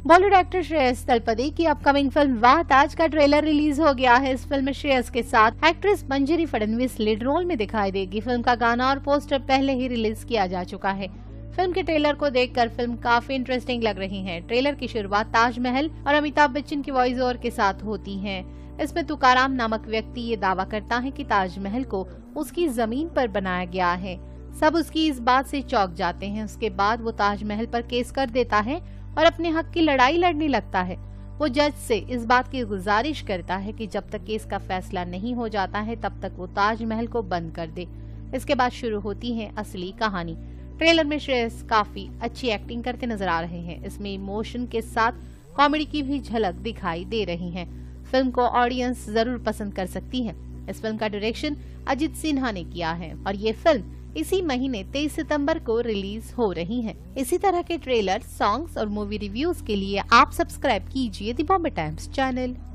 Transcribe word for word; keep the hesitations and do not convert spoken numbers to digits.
Bollywood actor Shreyas Thalapathy की upcoming film वाह ताज का ट्रेलर रिलीज हो गया है। इस फिल्म में श्रेयस के साथ actress Manjari Phadnavis lead role में दिखाई देगी। फिल्म का गाना और पोस्टर पहले ही रिलीज किया जा चुका है। फिल्म के ट्रेलर को देखकर फिल्म काफी इंटरेस्टिंग लग रही है। ट्रेलर की शुरुआत ताजमहल और अमिताभ बच्चन की वॉइस ओवर के साथ होती है। इसमें तुकाराम नामक व्यक्ति ये दावा करता है कि ताजमहल को उसकी जमीन पर बनाया गया है। सब उसकी इस बात से चौंक जाते हैं। उसके बाद वो ताजमहल पर केस कर देता है और अपने हक की लड़ाई लड़ने लगता है। वो जज से इस बात की गुजारिश करता है कि जब तक केस का फैसला नहीं हो जाता है तब तक वो ताजमहल को बंद कर दे। इसके बाद शुरू होती है असली कहानी। ट्रेलर में श्रेयस काफी अच्छी एक्टिंग करते नजर आ रहे हैं। इसमें इमोशन के साथ कॉमेडी की भी झलक दिखाई दे रही है। फिल्म को ऑडियंस जरूर पसंद कर सकती है। इस फिल्म का डायरेक्शन अजित सिन्हा ने किया है और ये फिल्म इसी महीने तेईस सितंबर को रिलीज हो रही है। इसी तरह के ट्रेलर, सॉन्ग्स और मूवी रिव्यूज के लिए आप सब्सक्राइब कीजिए द बॉम्बे टाइम्स चैनल।